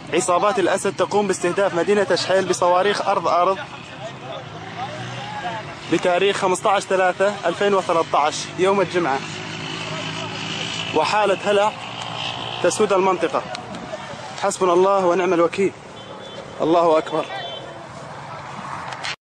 عصابات الأسد تقوم باستهداف مدينة أشحيل بصواريخ أرض بتاريخ 15/3/2013 يوم الجمعة، وحالة هلع تسود المنطقة. حسبنا الله ونعم الوكيل. الله أكبر.